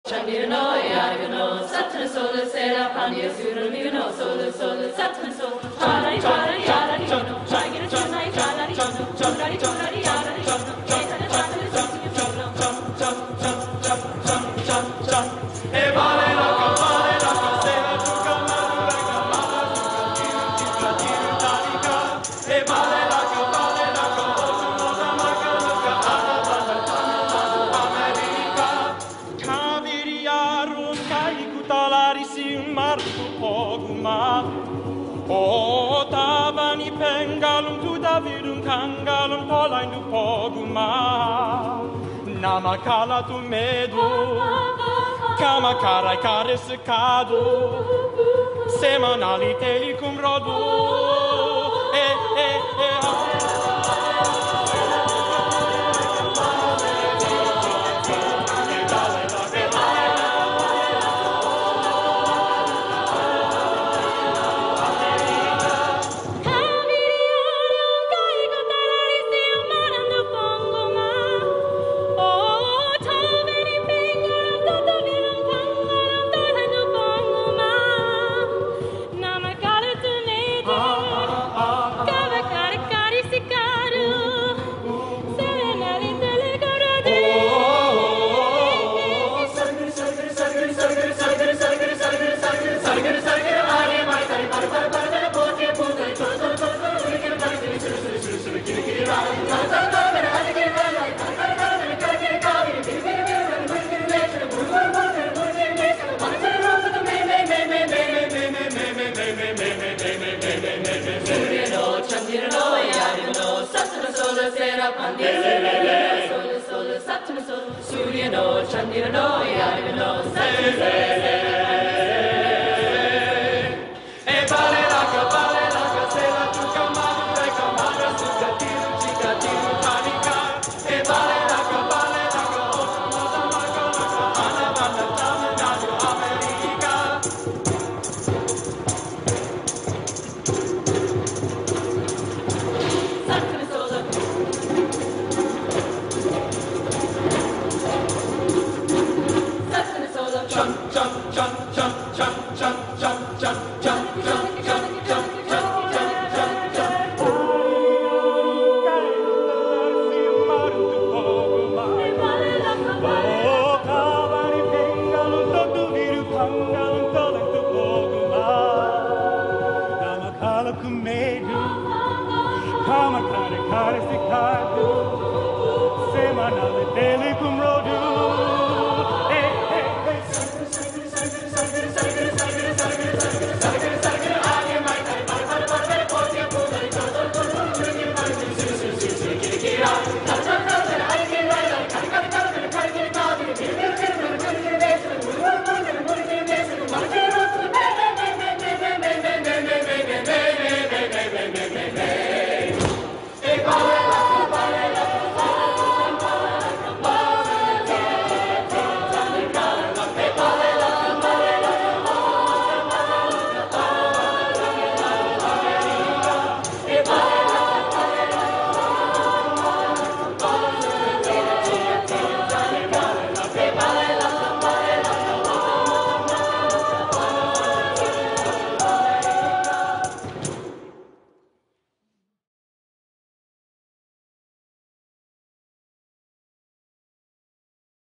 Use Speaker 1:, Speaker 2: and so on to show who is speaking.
Speaker 1: Chandino, Yagano, Saturn Solar, Sera, Pandia, Surumino, Solar, Solar, Saturn Solar, Chara, Chara, Yara, Jono, Chagin, Chana, Chana, Jono, Chogari, Chogari, Yara, Jono, Chana, Chana, Jono, Jump, jump, jump, jump, jump, jump, jump, E vale la campana, Sera, Chuka, Madura, Kamala, Chuka, Tiru, Tarika, E vale la campana, Ocho, Moda, Maka, Luka, Ana, Banda, Tana, America.
Speaker 2: Kaviriarun kai kutalarisin martu poguma O tabani pengalum tudavirun kangalum tolaindu poguma Namakala tu medu Kamakarai karescadu Semanalite cum rodu
Speaker 1: Surya no, Chandira no,